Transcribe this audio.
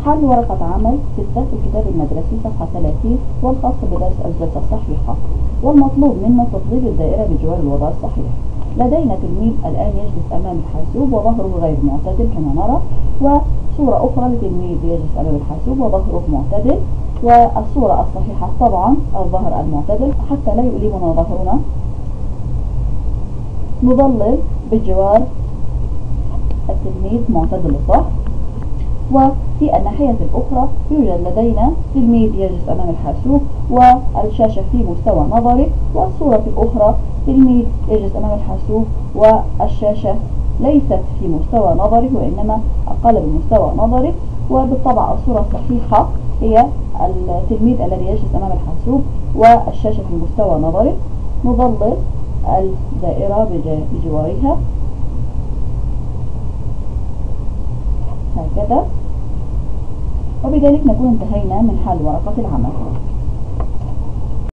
حل ورقة عمل 6 في الكتاب المدرسي صفحة 30 والخاص بدرس الجلسة الصحيحة. والمطلوب منا تطبيق الدائرة بجوار الوضع الصحيح. لدينا تلميذ الآن يجلس أمام الحاسوب وظهره غير معتدل كما نرى، وصورة أخرى لتلميذ يجلس أمام الحاسوب وظهره معتدل. والصورة الصحيحة طبعا الظهر المعتدل. حتى لا يؤلمنا ظهرنا نظلل بجوار التلميذ معتدل الظهر. وفي الناحية الأخرى يوجد لدينا تلميذ يجلس أمام الحاسوب والشاشة في مستوى نظري، والصورة الأخرى تلميذ يجلس أمام الحاسوب والشاشة ليست في مستوى نظري وإنما أقل من مستوى نظري. وبالطبع الصورة الصحيحة هي التلميذ الذي يجلس أمام الحاسوب والشاشة في مستوى نظري. نظلل الدائرة بجوارها هكذا، وبذلك نكون انتهينا من حل ورقة العمل.